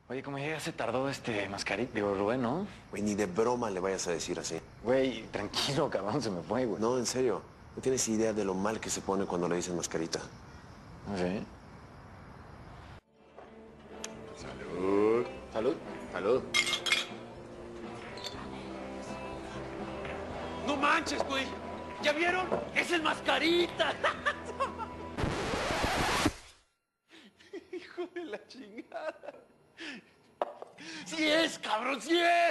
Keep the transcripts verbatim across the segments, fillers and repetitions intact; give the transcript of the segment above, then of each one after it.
Oye, como ya se tardó este Mascarita, digo, Rubén, ¿no? Güey, ni de broma le vayas a decir así. Güey, tranquilo, cabrón, se me fue, güey. No, en serio. No tienes idea de lo mal que se pone cuando le dicen Mascarita. ¿Ah, sí? Salud. Salud. Salud. ¡No manches, güey! ¿Ya vieron? ¡Es el Mascarita! ¡Hijo de la chingada! ¡Sí es, cabrón! ¡Sí es!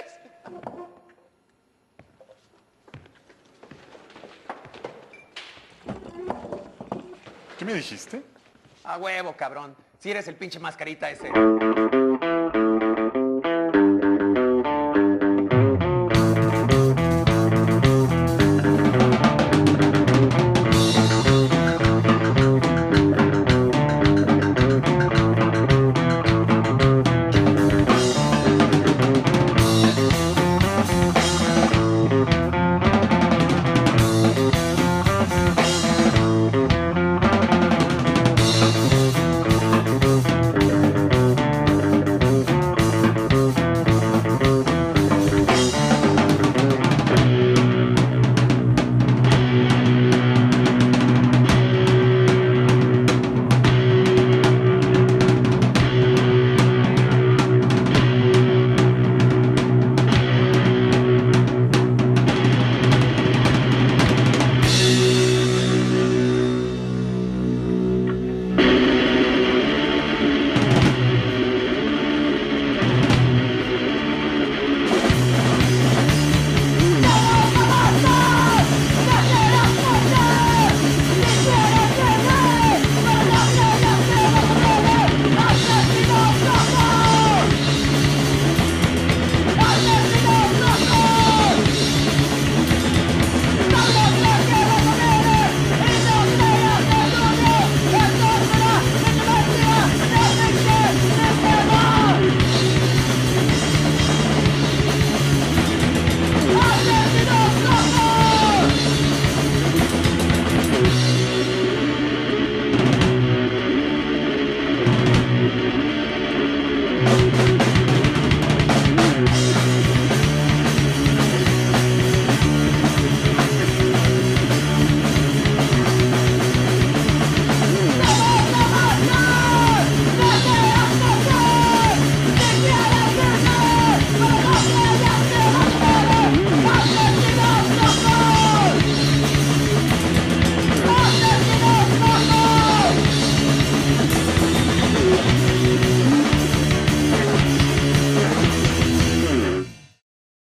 ¿Qué me dijiste? A huevo, cabrón. Si eres el pinche Mascarita ese.